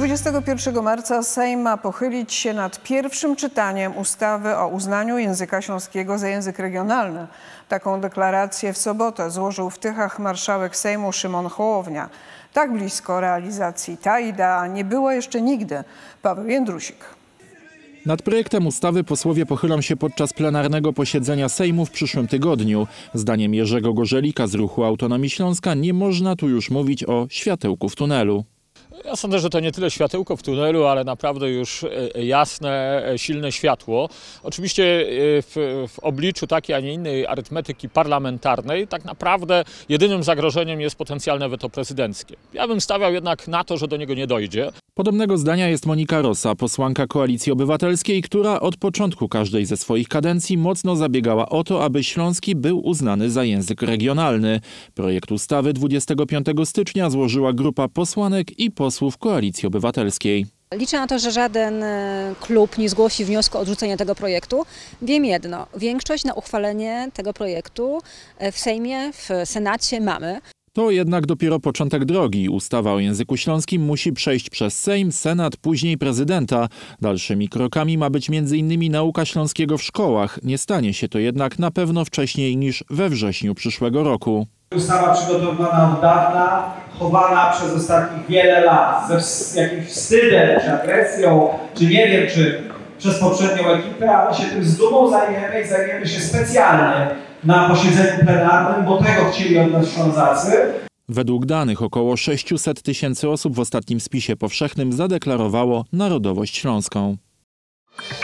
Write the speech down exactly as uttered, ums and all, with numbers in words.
dwudziestego pierwszego marca Sejm ma pochylić się nad pierwszym czytaniem ustawy o uznaniu języka śląskiego za język regionalny. Taką deklarację w sobotę złożył w Tychach marszałek Sejmu Szymon Hołownia. Tak blisko realizacji ta idea nie była jeszcze nigdy. Paweł Jędrusik. Nad projektem ustawy posłowie pochylą się podczas plenarnego posiedzenia Sejmu w przyszłym tygodniu. Zdaniem Jerzego Gorzelika z Ruchu Autonomii Śląska nie można tu już mówić o światełku w tunelu. Ja sądzę, że to nie tyle światełko w tunelu, ale naprawdę już jasne, silne światło. Oczywiście w, w obliczu takiej, a nie innej arytmetyki parlamentarnej tak naprawdę jedynym zagrożeniem jest potencjalne weto prezydenckie. Ja bym stawiał jednak na to, że do niego nie dojdzie. Podobnego zdania jest Monika Rosa, posłanka Koalicji Obywatelskiej, która od początku każdej ze swoich kadencji mocno zabiegała o to, aby śląski był uznany za język regionalny. Projekt ustawy dwudziestego piątego stycznia złożyła grupa posłanek i posłów Koalicji Obywatelskiej. Liczę na to, że żaden klub nie zgłosi wniosku o odrzucenie tego projektu. Wiem jedno, większość na uchwalenie tego projektu w Sejmie, w Senacie mamy. To jednak dopiero początek drogi. Ustawa o języku śląskim musi przejść przez Sejm, Senat, później prezydenta. Dalszymi krokami ma być między innymi nauka śląskiego w szkołach. Nie stanie się to jednak na pewno wcześniej niż we wrześniu przyszłego roku. Ustawa przygotowana od dawna, chowana przez ostatnich wiele lat ze jakimś wstydem, czy agresją, czy nie wiem, czy przez poprzednią ekipę, ale się tym z dumą zajmiemy i zajmiemy się specjalnie na posiedzeniu plenarnym, bo tego chcieli od nas Ślązacy. Według danych około sześciuset tysięcy osób w ostatnim spisie powszechnym zadeklarowało narodowość śląską.